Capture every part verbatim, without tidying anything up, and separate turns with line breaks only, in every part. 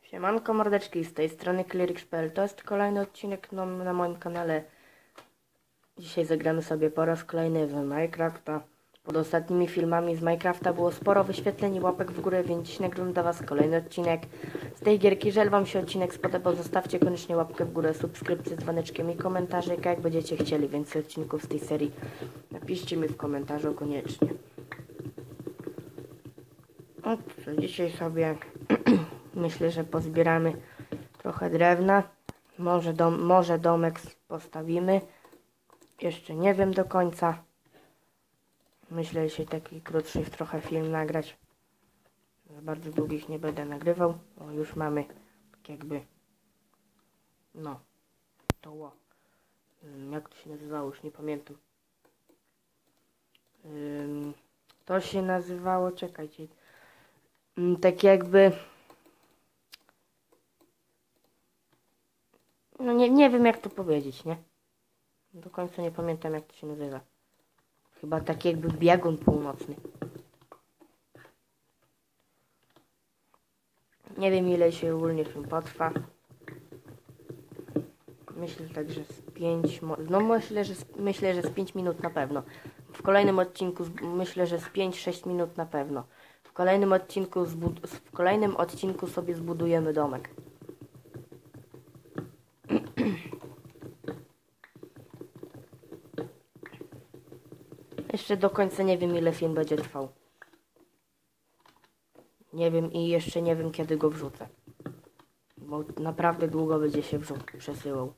Siemanko mordeczki, z tej strony Clerics kropka p l. To jest kolejny odcinek no, na moim kanale. Dzisiaj zagramy sobie po raz kolejny w Minecrafta. Pod ostatnimi filmami z Minecrafta było sporo wyświetleń i łapek w górę, więc dziś nagrywam dla was kolejny odcinek z tej gierki. Jeżeli wam się odcinek spodobał, zostawcie koniecznie łapkę w górę, subskrypcję z dzwoneczkiem i komentarzyk, jak będziecie chcieli więcej odcinków z tej serii. Napiszcie mi w komentarzu koniecznie. No co, dzisiaj sobie myślę, że pozbieramy trochę drewna. Może, dom, może domek postawimy. Jeszcze nie wiem do końca. Myślę, że się taki krótszy trochę film nagrać. Za bardzo długich nie będę nagrywał. O, już mamy tak jakby no to ło. Jak to się nazywało? Już nie pamiętam. Ym, to się nazywało, czekajcie. Ym, tak jakby no nie, nie wiem jak to powiedzieć, nie? Do końca nie pamiętam jak to się nazywa. Chyba tak jakby biegun północny. Nie wiem ile się ogólnie film potrwa. Myślę tak, że z pięć, no myślę, że z, myślę, że z pięć minut na pewno. W kolejnym odcinku z, myślę, że z pięć sześć minut na pewno. W kolejnym odcinku zbud, w kolejnym odcinku sobie zbudujemy domek. Jeszcze do końca nie wiem ile film będzie trwał. Nie wiem i jeszcze nie wiem kiedy go wrzucę. Bo naprawdę długo będzie się wrzuc- przesyłał.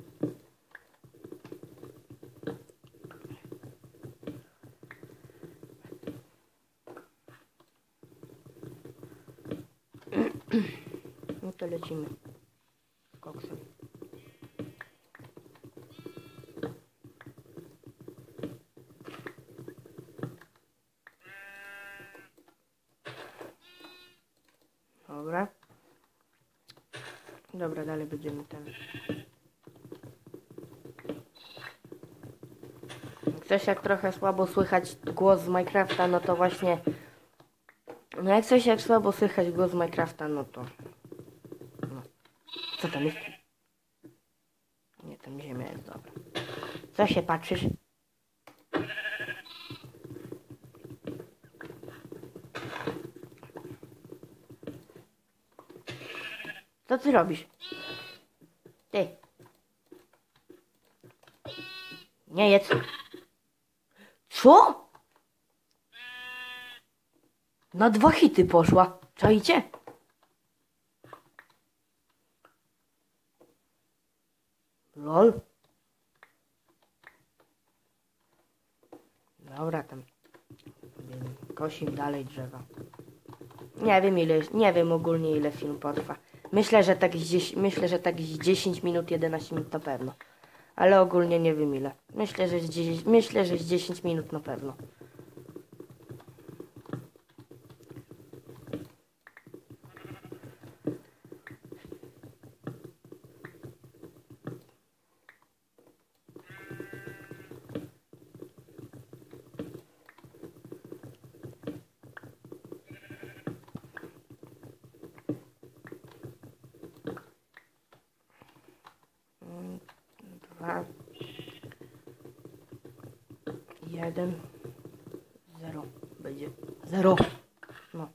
No to lecimy. Koksem. Dobra. Dobra, dalej będziemy ten. Coś jak trochę słabo słychać głos z Minecrafta, no to właśnie. No jak coś jak słabo słychać głos z Minecrafta, no to. No. Co tam jest? Nie, tam ziemia jest dobra. Co się patrzysz? Co ty robisz? Ty. Nie jedz. Co? Na dwa hity poszła. Czajcie? Lol. Dobra, tam. Kosimy dalej drzewa. Nie wiem ile, nie wiem ogólnie ile film potrwa. Myślę, że tak gdzieś, myślę, że tak dziesięć minut, jedenaście minut to pewno. Ale ogólnie nie wiem ile. Myślę, że z dziesięć, myślę, że z dziesięć minut na pewno. Dwa. Jeden. Zero. Będzie. Zero. No.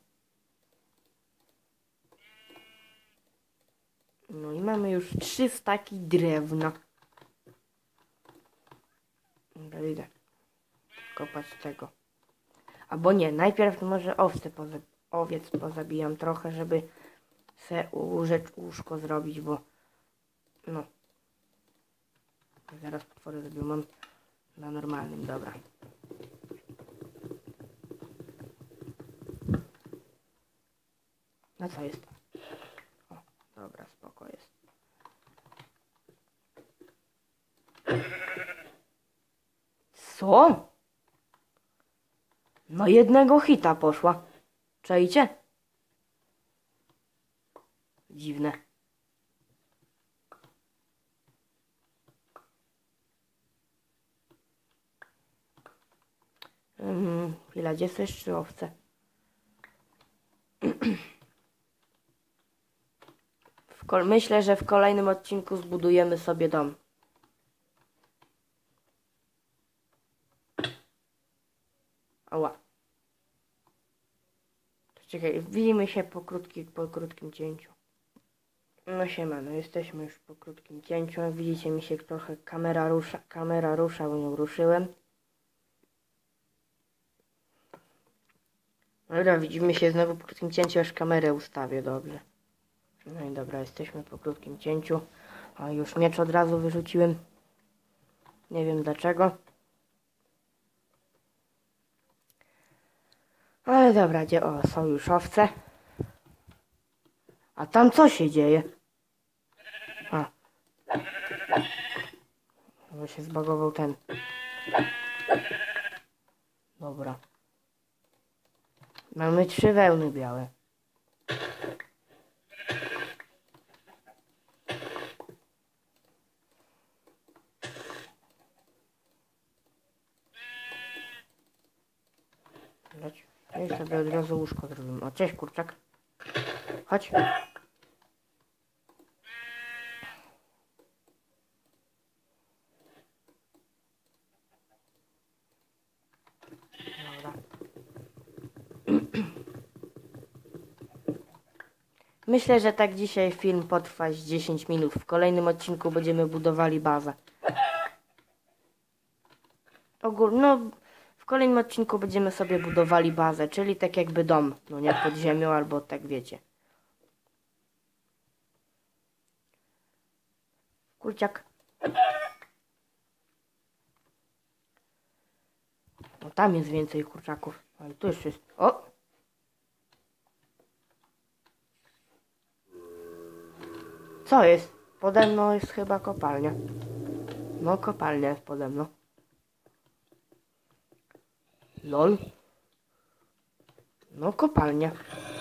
No i mamy już trzy staki drewna. Dobra, idę kopać tego. Albo nie, najpierw może owce poza owiec pozabijam trochę, żeby se łóżek, łóżko zrobić, bo no. Zaraz potwory zrobię, mam na normalnym, dobra. No co jest? O, dobra, spoko jest. Co? No jednego hita poszła. Czajcie? Dziwne. Hmm, chwila, gdzie są jeszcze owce? Kol- myślę, że w kolejnym odcinku zbudujemy sobie dom. Ała. Czekaj, widzimy się po, krótki, po krótkim cięciu. No siema, no jesteśmy już po krótkim cięciu. Jak widzicie, mi się trochę kamera rusza, kamera rusza, bo ją ruszyłem. Dobra, widzimy się znowu po krótkim cięciu, aż kamerę ustawię dobrze. No i dobra, jesteśmy po krótkim cięciu. A już miecz od razu wyrzuciłem. Nie wiem dlaczego. Ale dobra, gdzie? O, są już owce. A tam co się dzieje? A. Bo się zbagował ten. Dobra. Mamy trzy wełny białe. Leć. I sobie od razu łóżko zrobimy. O, cześć kurczak. Chodź. Dobra. Myślę, że tak dzisiaj film potrwa z dziesięć minut. W kolejnym odcinku będziemy budowali bazę. Ogólnie, no, w kolejnym odcinku będziemy sobie budowali bazę, czyli tak jakby dom, no nie pod ziemią, albo tak wiecie. Kurciak. No tam jest więcej kurczaków, ale tu już jest. O! Co jest? Pode mną jest chyba kopalnia. No kopalnia jest pode mną. Lol. No kopalnia.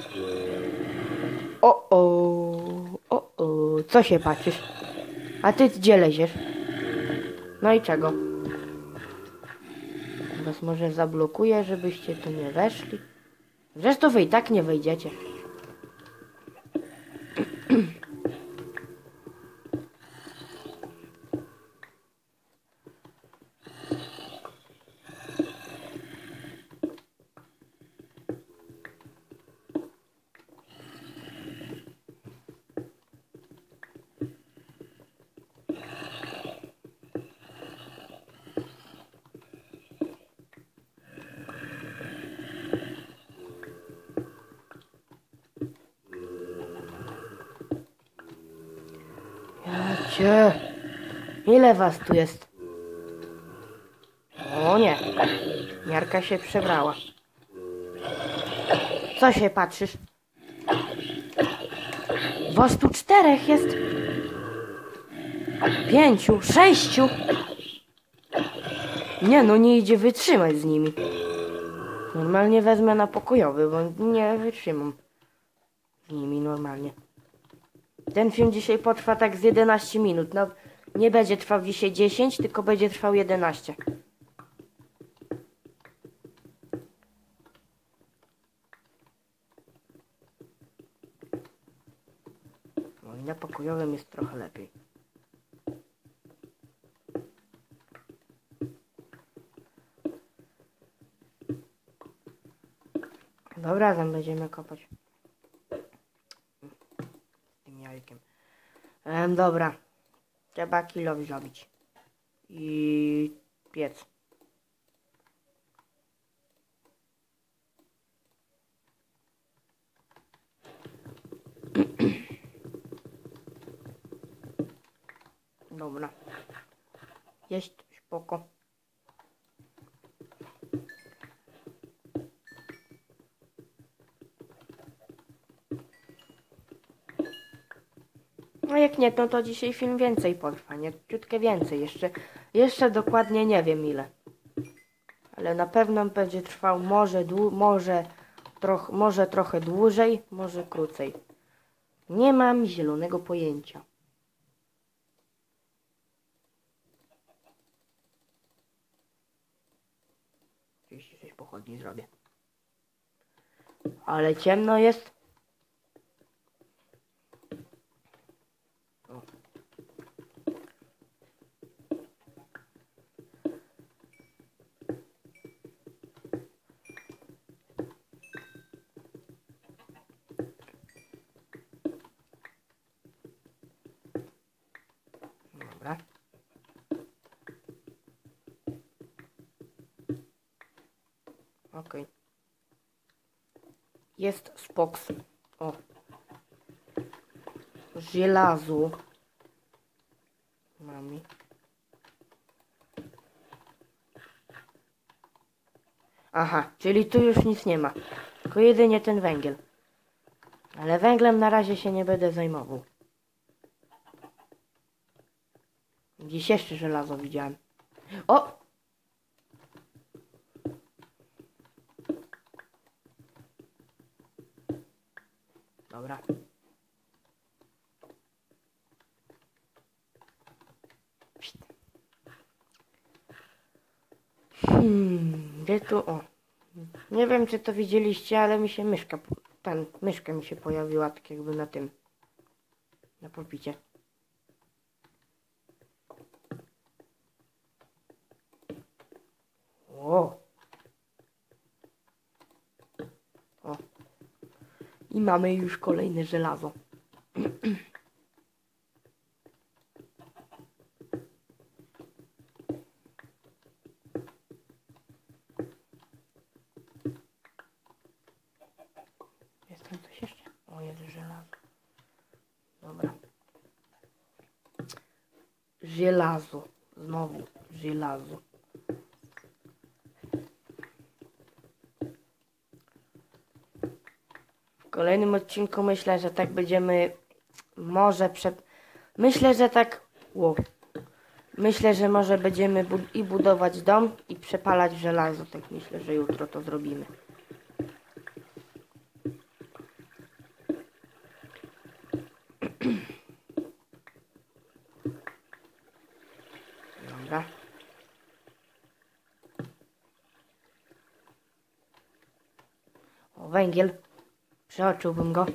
O o, o o, co się patrzysz? A ty gdzie leziesz? No i czego? Was może zablokuję, żebyście tu nie weszli. Zresztą wy i tak nie wejdziecie. Jacie. Ile was tu jest? O nie. Miarka się przebrała. Co się patrzysz? Was tu czterech jest. Pięciu, sześciu. Nie no, nie idzie wytrzymać z nimi. Normalnie wezmę na pokojowy, bo nie wytrzymam z nimi normalnie. Ten film dzisiaj potrwa tak z jedenaście minut. No, nie będzie trwał dzisiaj dziesięć, tylko będzie trwał jedenaście. No i na pokojowym jest trochę lepiej. Dobra, razem będziemy kopać. Z tym jajkiem. Ehm, dobra. Trzeba kilowi zrobić. I piec. Dobra. Jest spoko. No jak nie, no to dzisiaj film więcej potrwa, nie? Ciutkę więcej, jeszcze, jeszcze dokładnie nie wiem ile. Ale na pewno będzie trwał może, dłu może, troch może trochę dłużej, może krócej. Nie mam zielonego pojęcia. Oczywiście coś pochodni zrobię. Ale ciemno jest. Dobra. Okej. Jest spoks. O. Żelazu. Mamy. Aha, czyli tu już nic nie ma. Tylko jedynie ten węgiel. Ale węglem na razie się nie będę zajmował. Gdzieś jeszcze żelazo widziałem. O! Dobra. Hmm, gdzie tu? O. Nie wiem, czy to widzieliście, ale mi się myszka, ten, myszka mi się pojawiła, tak jakby na tym, na pulpicie. O. O. I mamy już kolejne żelazo. Jest tam coś jeszcze? O, jest żelazo. Dobra. Żelazo. Znowu żelazo. W kolejnym odcinku myślę, że tak będziemy może przed... Myślę, że tak... Wow. Myślę, że może będziemy bud i budować dom i przepalać żelazo. Tak myślę, że jutro to zrobimy. Dobra. O, węgiel. Przeoczyłbym go.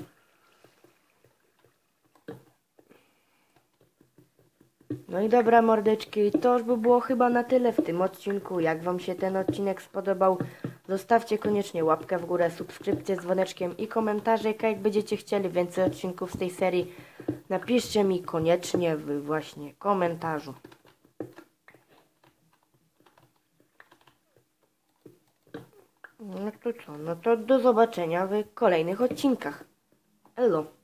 No i dobra, mordeczki, to już by było chyba na tyle w tym odcinku. Jak wam się ten odcinek spodobał, zostawcie koniecznie łapkę w górę, subskrypcję z dzwoneczkiem i komentarzyk, a jak będziecie chcieli więcej odcinków z tej serii, napiszcie mi koniecznie w właśnie komentarzu. No to co, no to do zobaczenia w kolejnych odcinkach. Elo.